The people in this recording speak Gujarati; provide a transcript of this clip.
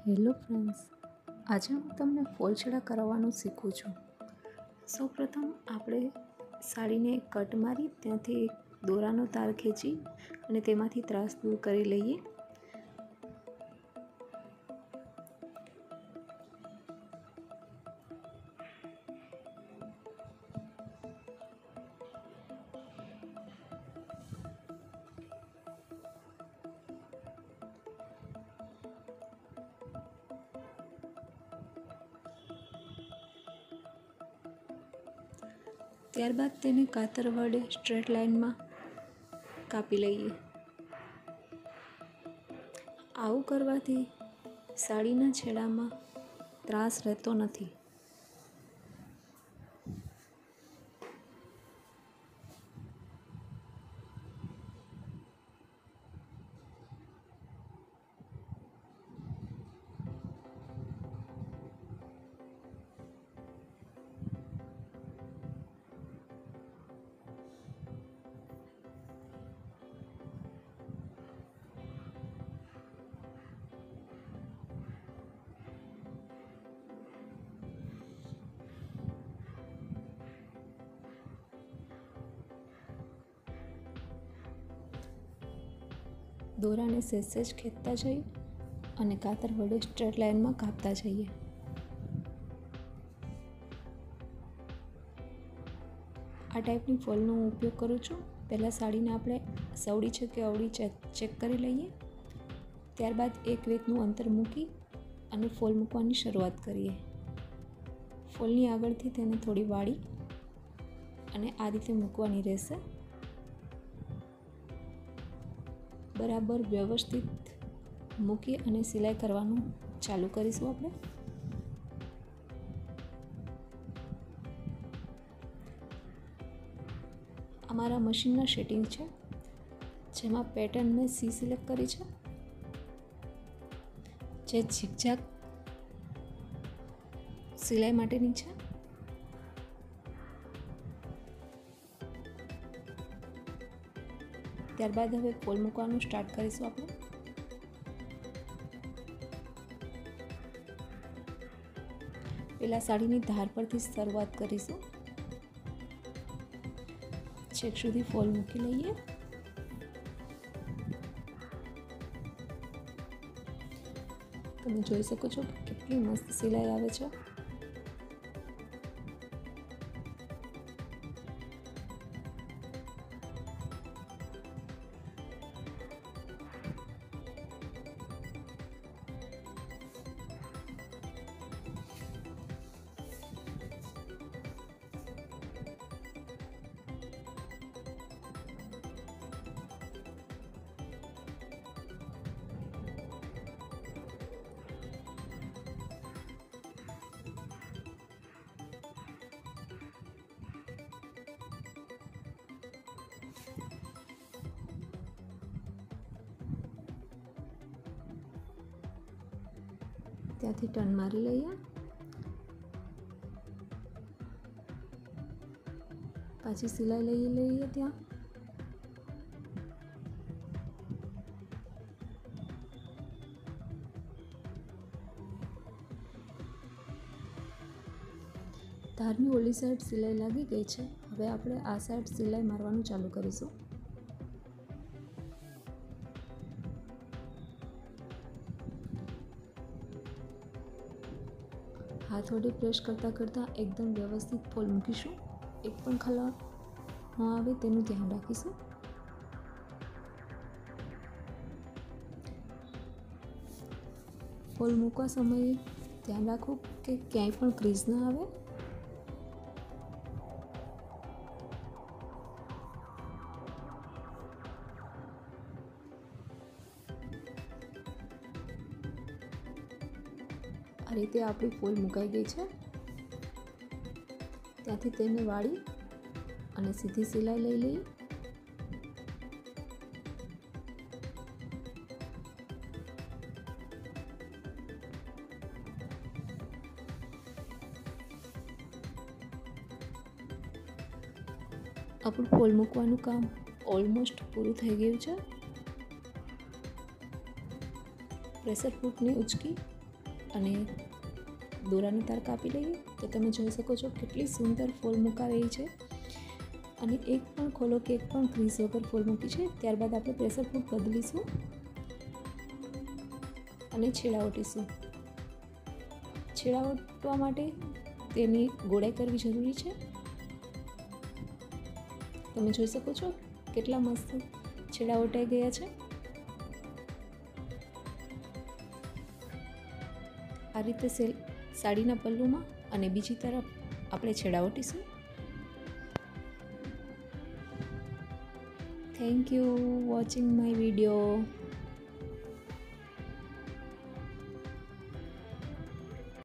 હેલો ફ્રેન્ડ્સ, આજે હું તમને ફોલ છેડા કરાવવાનું શીખું છું. સૌપ્રથમ આપણે સાડીને કટ મારી ત્યાંથી એક દોરાનો તાર ખેંચી અને તેમાંથી ત્રાસ દૂર કરી લઈએ. ત્યારબાદ તેને કાતર વડે સ્ટ્રેટ લાઇનમાં કાપી લઈએ. આવું કરવાથી સાડીના છેડામાં ત્રાસ રહેતો નથી. દોરાને સહેજ ખેંચતા જઈએ અને કાતર વડે સ્ટ્રેટ લાઇનમાં કાપતા જઈએ. આ ટાઈપની ફોલનો હું ઉપયોગ કરું છું. પહેલાં સાડીને આપણે સવડી છે કે અવળી ચેક કરી લઈએ. ત્યારબાદ એક વેતનું અંતર મૂકી અને ફોલ મૂકવાની શરૂઆત કરીએ. ફોલની આગળથી તેને થોડી વાળી અને આ રીતે મૂકવાની રહેશે. બરાબર વ્યવસ્થિત મૂકી અને સિલાઈ કરવાનું ચાલુ કરીશું આપણે. અમારા મશીનના સેટિંગ છે, જેમાં પેટર્ન મેં સી સિલેક્ટ કરી છે, જે ઝિગઝેગ સિલાઈ માટેની છે. ત્યારબાદ હવે ફોલ મૂકવાનું સ્ટાર્ટ કરીશું આપણે. પહેલાં સાડીની ધાર પરથી શરૂઆત કરીશું. છેક સુધી ફોલ મૂકી લઈએ. તમે જોઈ શકો છો કે કેટલી મસ્ત સિલાઈ આવે છે. ત્યાંથી ટર્ન મારી લઈએ. પાછી સિલાઈ લઈ લઈએ. ત્યાં ધારની ઓલી સાઈડ સિલાઈ લાગી ગઈ છે. હવે આપણે આ સાઈડ સિલાઈ મારવાનું ચાલુ કરીશું. હાથ વડે પ્રેસ કરતાં એકદમ વ્યવસ્થિત ફોલ મૂકીશું. એક પણ ખલાળ ન આવે તેનું ધ્યાન રાખીશું. ફોલ મૂકવા સમયે ધ્યાન રાખવું કે ક્યાંય પણ ક્રીઝ ના આવે. આ રીતે આપણી ફોલ મુકાઈ ગઈ છે. ત્યાંથી તેને વાળી અને સીધી સિલાઈ લઈ લઈએ. આપણું ફોલ મૂકવાનું કામ ઓલમોસ્ટ પૂરું થઈ ગયું છે. પ્રેશર ફૂટને ઉચકી અને દોરાની તાર કાપી લઈએ તો તમે જોઈ શકો છો કેટલી સુંદર ફોલ મુકાવેલી છે અને એક પણ ખોલો કે એક પણ ક્રીઝ વગર ફોલ મૂકી છે. ત્યારબાદ આપણે પ્રેશર ફૂટ બદલીશું અને છેડા ઓટીશું. છેડા ઓટવા માટે તેની ગોળાઈ કરવી જરૂરી છે. તમે જોઈ શકો છો કેટલા મસ્ત છેડા ઓટાઈ ગયા છે. આ રીતે સાડીના પલ્લુમાં અને બીજી તરફ આપણે છેડા ઓટીશું. Thank you watching my video.